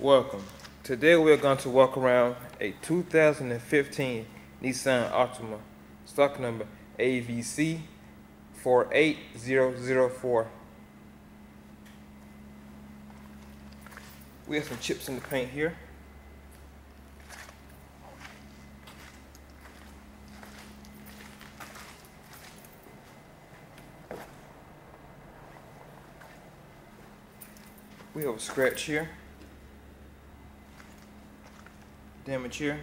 Welcome. Today we're going to walk around a 2015 Nissan Altima, stock number AVC 48004. We have some chips in the paint here. We have a scratch here. Damage here.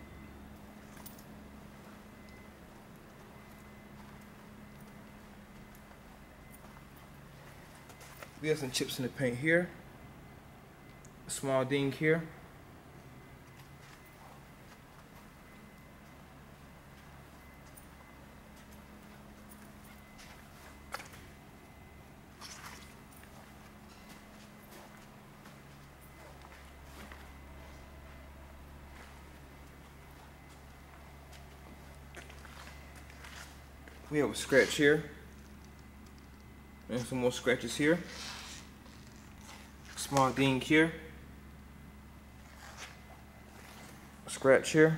We have some chips in the paint here. A small ding here. We have a scratch here, and some more scratches here. Small ding here. A scratch here.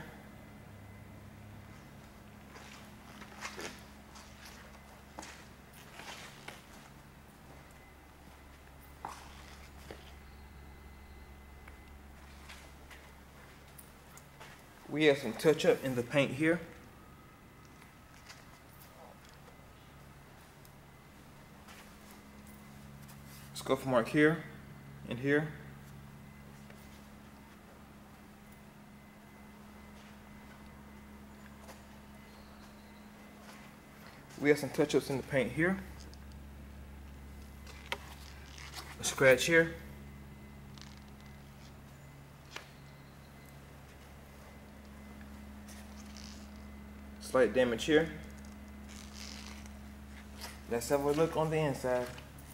We have some touch up in the paint here. Scuff mark here and here. We have some touch-ups in the paint here. A scratch here. Slight damage here. Let's have a look on the inside.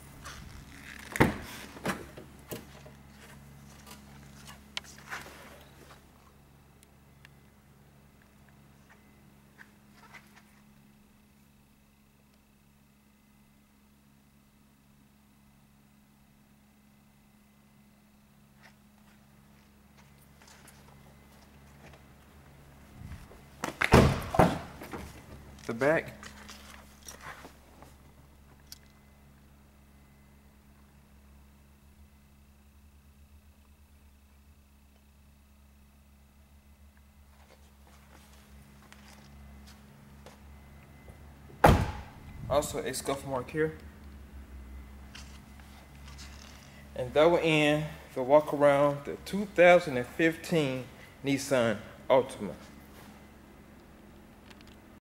The back. Also a scuff mark here. And that will end the walk around the 2015 Nissan Altima.